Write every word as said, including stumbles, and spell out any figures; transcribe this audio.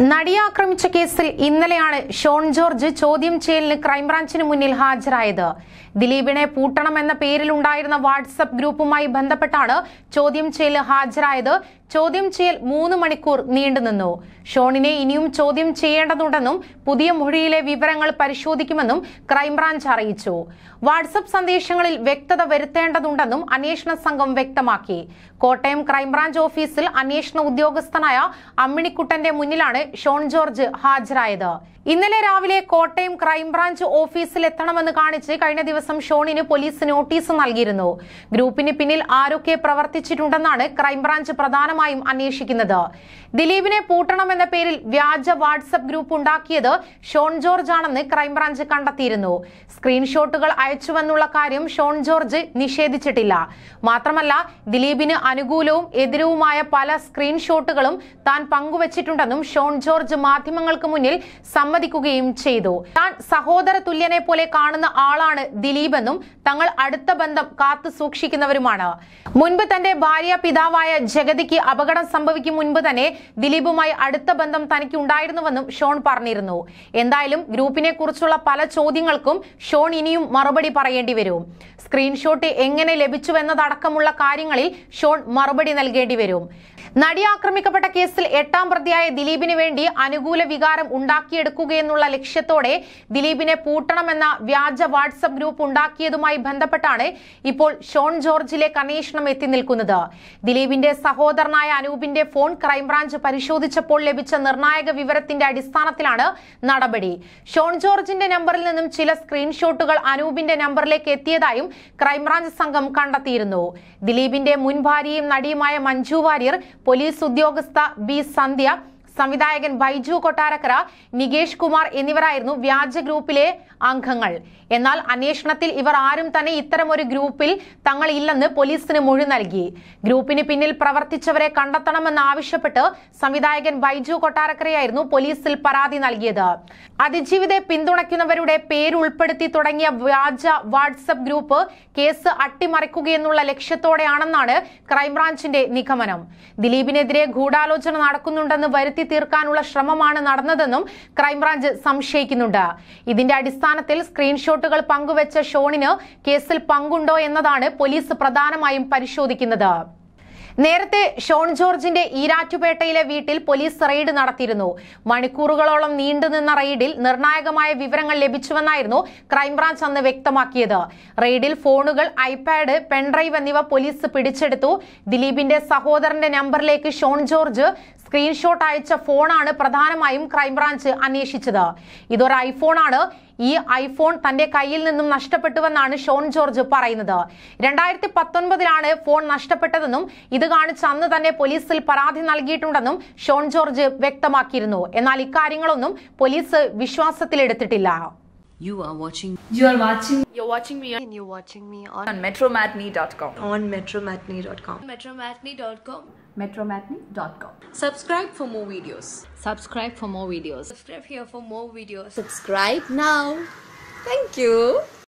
നടിയെ ആക്രമിച്ച കേസിൽ ഇന്നലെയാണ് ഷോൺ ജോർജ് ചോദ്യം ചെയ്യലിന് ക്രൈംബ്രാഞ്ചിന് മുന്നിൽ ഹാജരായത്. ദിലീപിനെ പൂട്ടണമെന്ന പേരിലുണ്ടായിരുന്ന വാട്സ്ആപ്പ് ഗ്രൂപ്പുമായി ബന്ധപ്പെട്ടാണ് ചോദ്യം ചെയ്യലിന് ഹാജരായത്. ചോദ്യം ചെയ്യൽ മൂന്ന് മണിക്കൂർ നീണ്ടുനിന്നു. ഷോണിനെ ഇനിയും ചോദ്യം ചെയ്യേണ്ടതുണ്ടെന്നും പുതിയ മൊഴിയിലെ വിവരങ്ങൾ പരിശോധിക്കുമെന്നും ക്രൈംബ്രാഞ്ച് അറിയിച്ചു. വാട്സ്ആപ്പ് സന്ദേശങ്ങളിൽ വ്യക്തത വരുത്തേണ്ടതുണ്ടെന്നും അന്വേഷണ സംഘം വ്യക്തമാക്കി. കോട്ടയം ക്രൈംബ്രാഞ്ച് ഓഫീസിൽ അന്വേഷണ ഉദ്യോഗസ്ഥനായ അമ്മിണിക്കുട്ടന്റെ മുന്നിലാണ് ഷോൺ ജോർജ് ഹാജരായത്. ഇന്നലെ രാവിലെ കോട്ടയം ക്രൈംബ്രാഞ്ച് ഓഫീസിൽ എത്തണമെന്ന് കാണിച്ച് കഴിഞ്ഞ ദിവസം ഷോണിന് പോലീസ് നോട്ടീസ് നൽകിയിരുന്നു. ഗ്രൂപ്പിന് പിന്നിൽ ആരൊക്കെ പ്രവർത്തിച്ചിട്ടുണ്ടെന്നാണ് ക്രൈംബ്രാഞ്ച് പ്രധാനമായും അന്വേഷിക്കുന്നത്. ദിലീപിനെ പൂട്ടണമെന്ന പേരിൽ വ്യാജ വാട്സ്ആപ്പ് ഗ്രൂപ്പ് ഉണ്ടാക്കിയത് ഷോൺ ജോർജ് ആണെന്ന് ക്രൈംബ്രാഞ്ച് കണ്ടെത്തിയിരുന്നു. സ്ക്രീൻഷോട്ടുകൾ അയച്ചുവെന്നുള്ള കാര്യം ഷോൺ ജോർജ് നിഷേധിച്ചിട്ടില്ല. മാത്രമല്ല, ദിലീപിന് അനുകൂലവും എതിരുവുമായ പല സ്ക്രീൻഷോട്ടുകളും താൻ പങ്കുവച്ചിട്ടുണ്ടെന്നും ഷോൺ ജോർജ് മാധ്യമങ്ങൾക്ക് മുന്നിൽ സമ്മതിക്കുകയും ചെയ്തു. താൻ സഹോദര തുല്യനെ പോലെ കാണുന്ന ആളാണ് ദിലീപെന്നും തങ്ങൾ അടുത്ത ബന്ധം കാത്തു സൂക്ഷിക്കുന്നവരുമാണ്. മുൻപ് തന്റെ ഭാര്യ പിതാവായ ജഗതിക്ക് അപകടം സംഭവിക്കും മുൻപ് തന്നെ ദിലീപുമായി അടുത്ത ബന്ധം തനിക്ക് ഉണ്ടായിരുന്നുവെന്നും ഷോൺ പറഞ്ഞിരുന്നു. എന്തായാലും ഗ്രൂപ്പിനെ കുറിച്ചുള്ള പല ചോദ്യങ്ങൾക്കും ഷോൺ ഇനിയും മറുപടി പറയേണ്ടി വരും. സ്ക്രീൻഷോട്ട് എങ്ങനെ ലഭിച്ചുവെന്നതടക്കമുള്ള കാര്യങ്ങളിൽ ഷോൺ മറുപടി നൽകേണ്ടി വരും. നടി ആക്രമിക്കപ്പെട്ട കേസിൽ എട്ടാം പ്രതിയായ ദിലീപിന് വേണ്ടി അനുകൂല വികാരം ഉണ്ടാക്കിയെടുക്കുകയെന്നുള്ള ലക്ഷ്യത്തോടെ ദിലീപിനെ പൂട്ടണമെന്ന വ്യാജ വാട്സ്ആപ്പ് ഗ്രൂപ്പ് ഉണ്ടാക്കിയതുമായി ബന്ധപ്പെട്ടാണ് ഇപ്പോൾ ഷോൺ ജോർജിലേക്ക് അന്വേഷണം എത്തി നിൽക്കുന്നത്. ദിലീപിന്റെ സഹോദരനായ അനൂപിന്റെ ഫോൺ ക്രൈംബ്രാഞ്ച് പരിശോധിച്ചപ്പോൾ ലഭിച്ച നിർണായക വിവരത്തിന്റെ അടിസ്ഥാനത്തിലാണ് നടപടി. ഷോൺ ജോർജിന്റെ നമ്പറിൽ നിന്നും ചില സ്ക്രീൻഷോട്ടുകൾ അനൂപിന്റെ നമ്പറിലേക്ക് എത്തിയതായും ക്രൈംബ്രാഞ്ച് സംഘം കണ്ടെത്തിയിരുന്നു. ദിലീപിന്റെ മുൻ ഭാര്യയും നടിയുമായ മഞ്ജു വാര്യർ, പോലീസ് ഉദ്യോഗസ്ഥ ബി സന്ധ്യ, സംവിധായകൻ ബൈജു കൊട്ടാരക്കര, നികേഷ് കുമാർ എന്നിവരായിരുന്നു വ്യാജ ഗ്രൂപ്പിലെ അംഗങ്ങൾ. എന്നാൽ അന്വേഷണത്തിൽ ഇവർ ആരും തന്നെ ഇത്തരമൊരു ഗ്രൂപ്പിൽ തങ്ങൾ ഇല്ലെന്ന് പോലീസിന് മൊഴി നൽകി. ഗ്രൂപ്പിന് പിന്നിൽ പ്രവർത്തിച്ചവരെ കണ്ടെത്തണമെന്ന് ആവശ്യപ്പെട്ട് സംവിധായകൻ ബൈജു കൊട്ടാരക്കരയായിരുന്നു പോലീസിൽ പരാതി നൽകിയത്. അതിജീവിതയെ പിന്തുണയ്ക്കുന്നവരുടെ പേരുൾപ്പെടുത്തി തുടങ്ങിയ വ്യാജ വാട്സ്ആപ്പ് ഗ്രൂപ്പ് കേസ് അട്ടിമറിക്കുകയെന്നുള്ള ലക്ഷ്യത്തോടെയാണെന്നാണ് ക്രൈംബ്രാഞ്ചിന്റെ നിഗമനം. ദിലീപിനെതിരെ ഗൂഢാലോചന നടക്കുന്നുണ്ടെന്ന് വരുത്തി തീർക്കാനുള്ള ശ്രമമാണ് നടന്നതെന്നും ക്രൈംബ്രാഞ്ച് സംശയിക്കുന്നുണ്ട്. ഇതിന്റെ അടിസ്ഥാനത്തിൽ സ്ക്രീൻഷോട്ടുകൾ പങ്കുവച്ച ഷോണിന് കേസിൽ പങ്കുണ്ടോ എന്നതാണ് പോലീസ് പ്രധാനമായും പരിശോധിക്കുന്നത്. നേരത്തെ ഷോൺ ജോർജിന്റെ ഈരാറ്റുപേട്ടയിലെ വീട്ടിൽ പോലീസ് റെയ്ഡ് നടത്തിയിരുന്നു. മണിക്കൂറുകളോളം നീണ്ടുനിന്ന റെയ്ഡിൽ നിർണായകമായ വിവരങ്ങൾ ലഭിച്ചുവെന്നായിരുന്നു ക്രൈംബ്രാഞ്ച് അന്ന് വ്യക്തമാക്കിയത്. റെയ്ഡിൽ ഫോണുകൾ, ഐപാഡ്, പെൻഡ്രൈവ് എന്നിവ പോലീസ് പിടിച്ചെടുത്തു. ദിലീപിന്റെ സഹോദരന്റെ നമ്പറിലേക്ക് ഷോൺ ജോർജ് സ്ക്രീൻഷോട്ട് അയച്ച ഫോണാണ് പ്രധാനമായും ക്രൈംബ്രാഞ്ച് അന്വേഷിച്ചത്. ഇതൊരു ഐഫോണാണ്. ഈ ഐഫോൺ തന്റെ കയ്യിൽ നിന്നും നഷ്ടപ്പെട്ടുവെന്നാണ് ഷോൺ ജോർജ് പറയുന്നത്. രണ്ടായിരത്തി പത്തൊൻപതിലാണ് ഫോൺ നഷ്ടപ്പെട്ടതെന്നും ഇത് കാണിച്ച് അന്ന് തന്നെ പോലീസിൽ പരാതി നൽകിയിട്ടുണ്ടെന്നും ഷോൺ ജോർജ് വ്യക്തമാക്കിയിരുന്നു. എന്നാൽ ഇക്കാര്യങ്ങളൊന്നും പോലീസ് വിശ്വാസത്തിലെടുത്തിട്ടില്ല. You are watching. You are watching. You're watching me. And you're watching me on, On metromatinee dot com. on metromatinee dot com. metromatinee dot com. metromatinee dot com. Subscribe for more videos. Subscribe for more videos. Subscribe here for more videos. Subscribe now. Thank you.